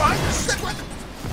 trying to sit with...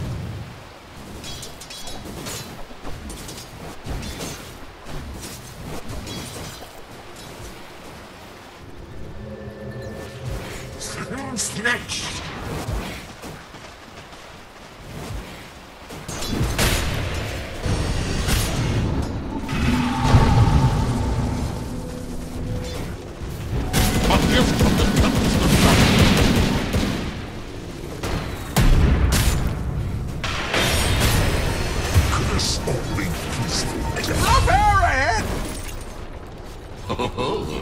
Snitch! A gift from the temples of curse only peaceful. Up ahead! Ho ho!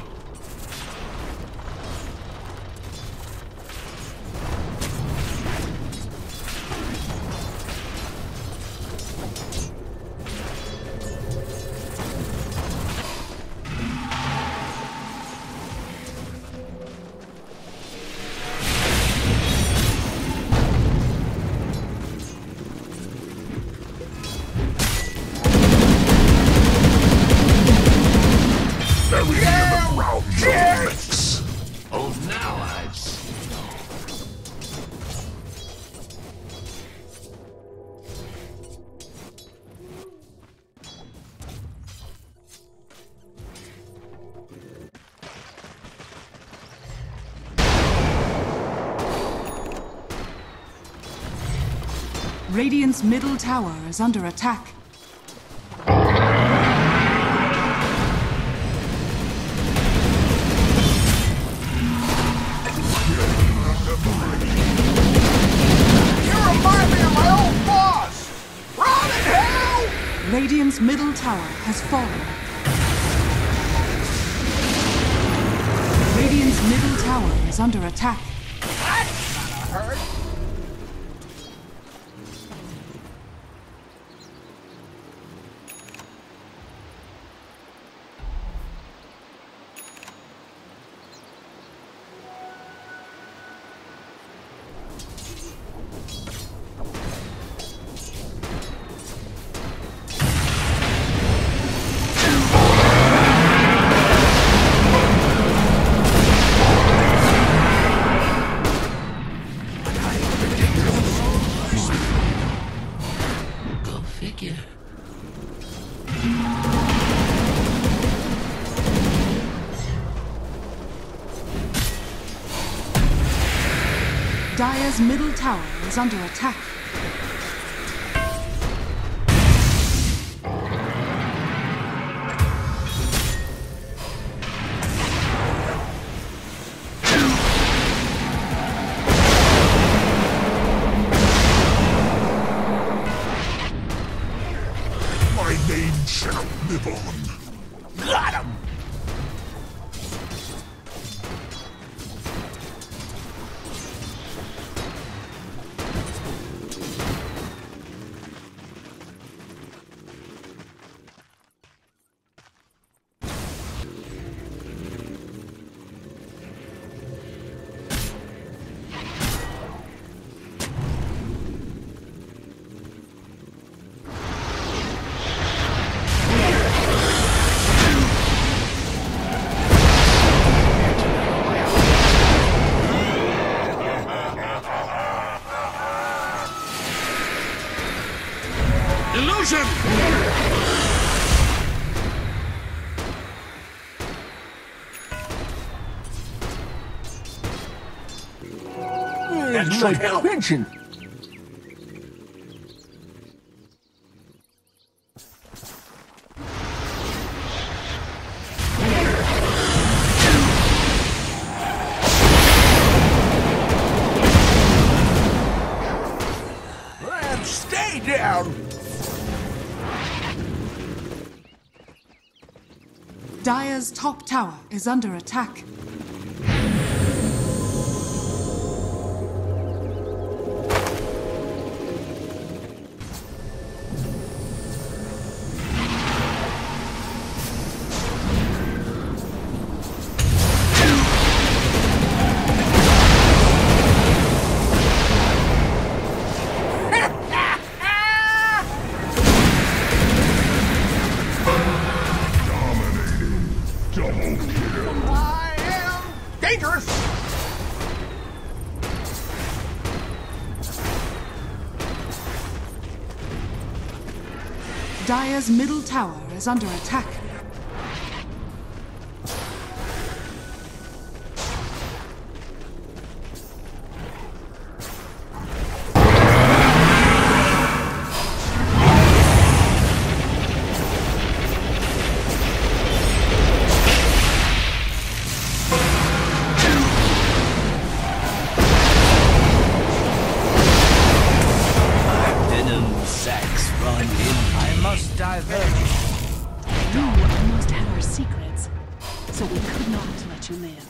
Oh, now I see. Radiant's middle tower is under attack. Radiant's middle tower has fallen. Radiant's middle tower is under attack. That's gonna hurt. Dire's middle tower is under attack. My name shall live on. Got him! Illusion! That should help. Pension. Stay down! Dire's top tower is under attack. Double kill. Dire's middle tower is under attack. You almost had our secrets, so we could not let you live.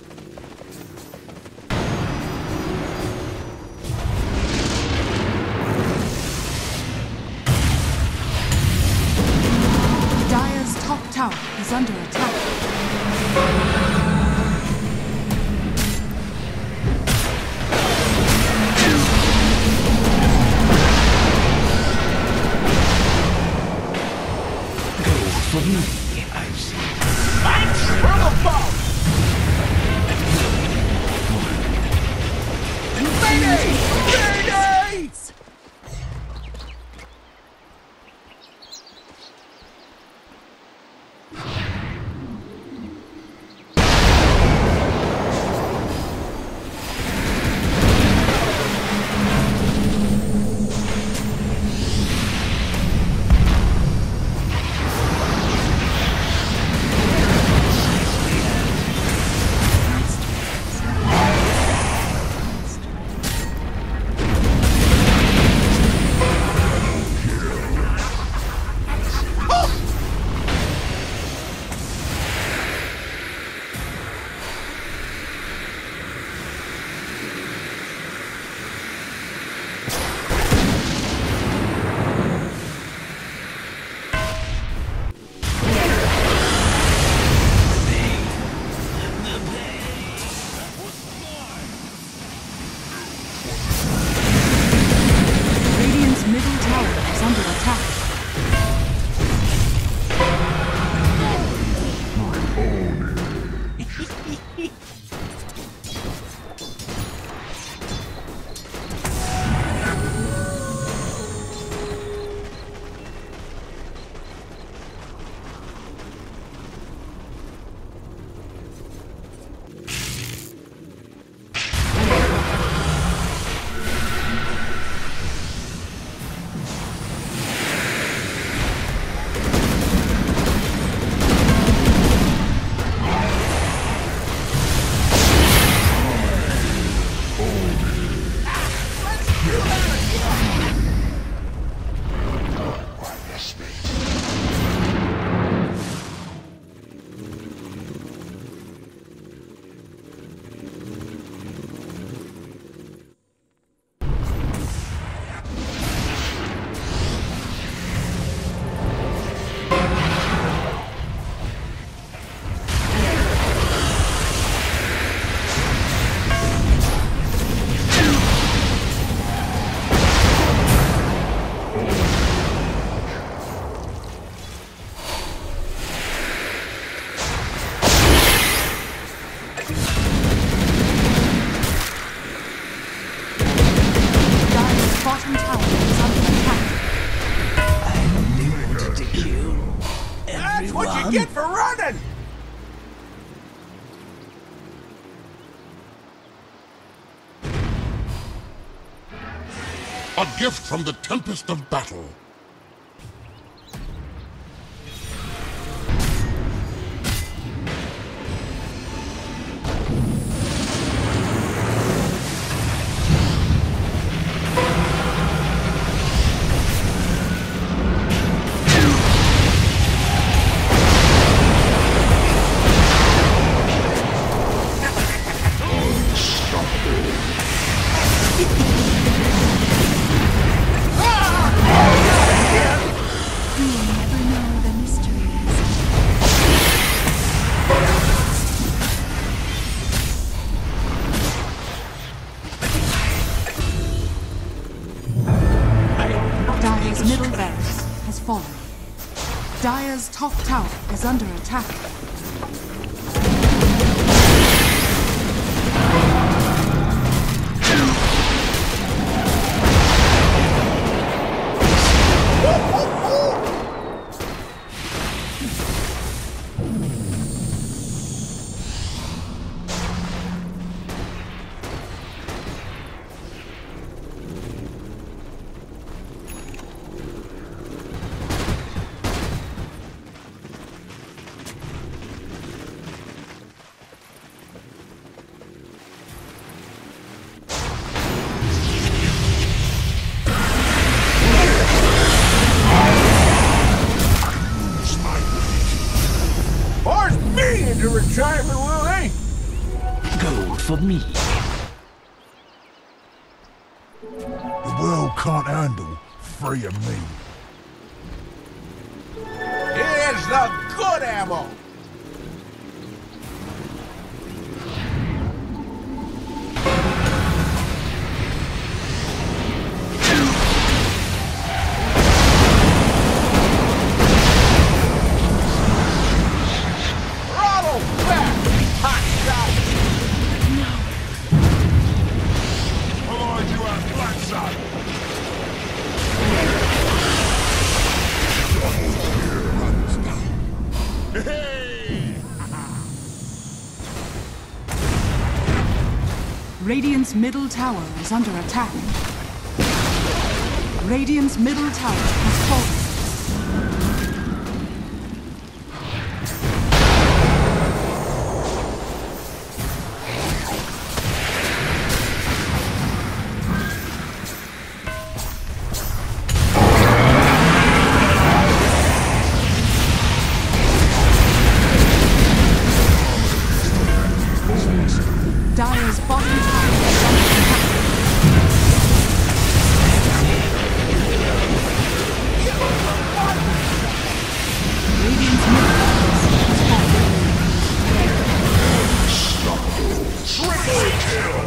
Dire's top tower is under attack. For me, I see. Thanks for the bomb! Mayday! Mayday! Middle tower is under attack. Bottom tower is under attack. I lived to kill everyone. That's what you get for running! A gift from the Tempest of Battle. Dire's middle barracks has fallen. Dire's top tower is under attack. for me. The world can't handle 3 of me. Here's the good ammo! Throttle back! Hot shot! Otherwise you have black side. Hey! Radiant's middle tower is under attack. Radiant's middle tower has fallen. Dire's bottom tower is under attack. Radiant's middle tower has fallen. Triple kill!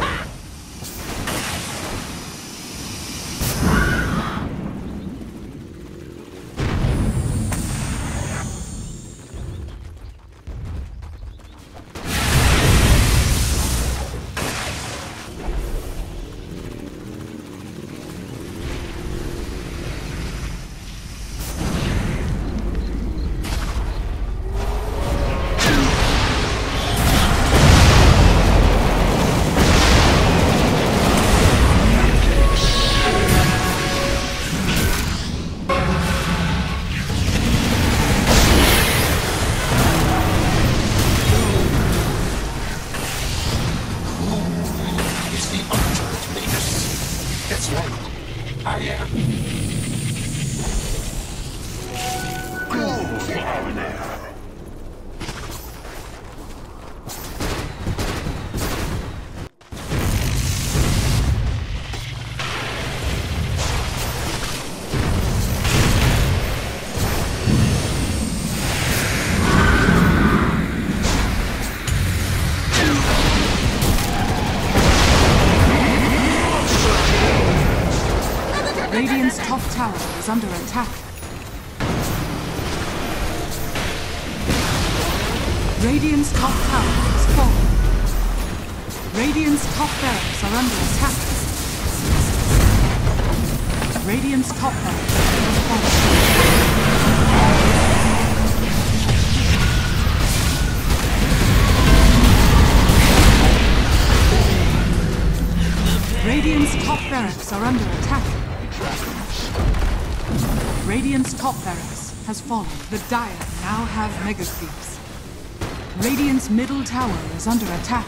Radiant's top tower is under attack. Radiant's top tower has fallen. Radiant's top barracks are under attack. Radiant's top barracks has fallen. Radiant's top barracks are under attack. Radiant's top barracks has fallen. The Dire now have mega creeps. Radiant's middle tower is under attack.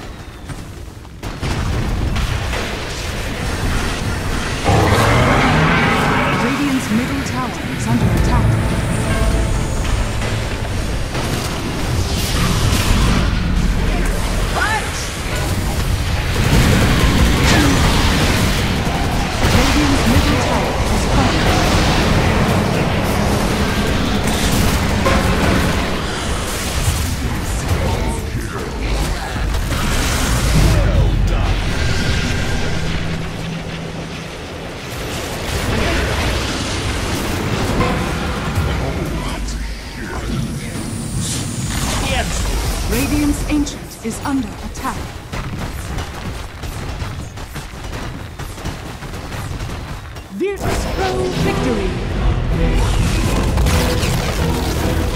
Radiant's middle tower is under attack. Radiant's middle tower has fallen. Radiant's Ancient is under attack. Virtus Pro victory!